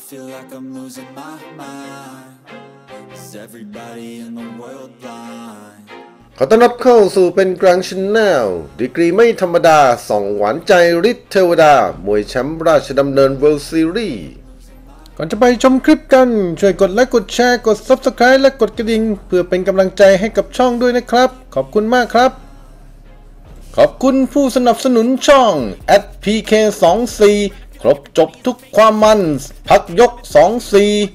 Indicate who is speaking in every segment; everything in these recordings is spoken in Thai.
Speaker 1: feel like I'm losing my mind. Is everybody in the world blind?
Speaker 2: ขอต้อนรับเข้าสู่เป็นกลางชแนลดีกรีไม่ธรรมดาส่องหวานใจฤทธิ์เทวดามวยแชมป์ราชดำเนิน World Series ก่อนจะไปชมคลิปกันช่วยกดไลค์กดแชร์กด Subscribe และกดกระดิ่งเพื่อเป็นกำลังใจให้กับช่องด้วยนะครับขอบคุณมากครับขอบคุณผู้สนับสนุนช่อง @PK24 ครบจบทุกความมันพักยก24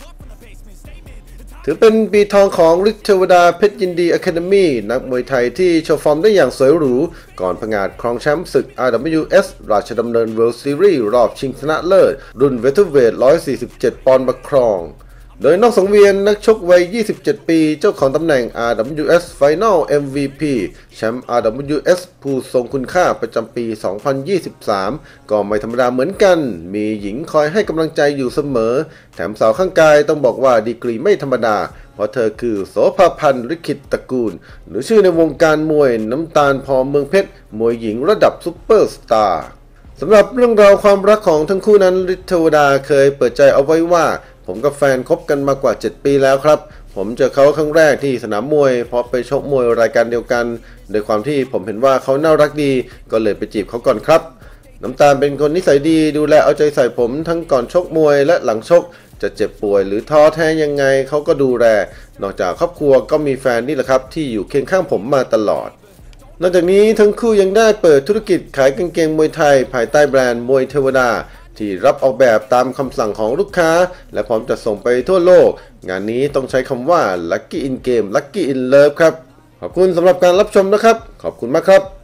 Speaker 2: ถือเป็นปีทองของฤทธิ์เทวดาเพชรยินดีอะคาเดมี่นักมวยไทยที่โชว์ฟอร์มได้อย่างสวยหรูก่อนผงาดครองแชมป์ศึก RWS ราชดำเนิน World Series รอบชิงชนะเลิศรุ่นเวเทอร์เวท147 ปอนด์มาครองโดยนอกสังเวียนนักชกวัย 27 ปีเจ้าของตำแหน่ง RWS Final MVP แชมป์ RWS ผู้ทรงคุณค่าประจำปี 2023 ก็ไม่ธรรมดาเหมือนกันมีหญิงคอยให้กำลังใจอยู่เสมอแถมสาวข้างกายต้องบอกว่าดีกรีไม่ธรรมดาเพราะเธอคือโสภาพันธ์ลิขิตตระกูลหรือชื่อในวงการมวยน้ำตาลพอเมืองเพชรมวยหญิงระดับซุปเปอร์สตาร์สำหรับเรื่องราวความรักของทั้งคู่นั้นฤทธิ์เทวดาเคยเปิดใจเอาไว้ว่าผมกับแฟนคบกันมากว่า7 ปีแล้วครับผมเจอเขาครั้งแรกที่สนามมวยเพราะไปชกมวยรายการเดียวกันโดยความที่ผมเห็นว่าเขาน่ารักดีก็เลยไปจีบเขาก่อนครับน้ำตาลเป็นคนนิสัยดีดูแลเอาใจใส่ผมทั้งก่อนชกมวยและหลังชกจะเจ็บป่วยหรือท้อแท้ยังไงเขาก็ดูแลนอกจากครอบครัวก็มีแฟนนี่แหละครับที่อยู่เคียงข้างผมมาตลอดนอกจากนี้ทั้งคู่ยังได้เปิดธุรกิจขายกางเกงมวยไทยภายใต้แบรนด์มวยเทวดาที่รับออกแบบตามคำสั่งของลูกค้าและพร้อมจะส่งไปทั่วโลกงานนี้ต้องใช้คำว่า Lucky in Game Lucky in Love ครับขอบคุณสำหรับการรับชมนะครับขอบคุณมากครับ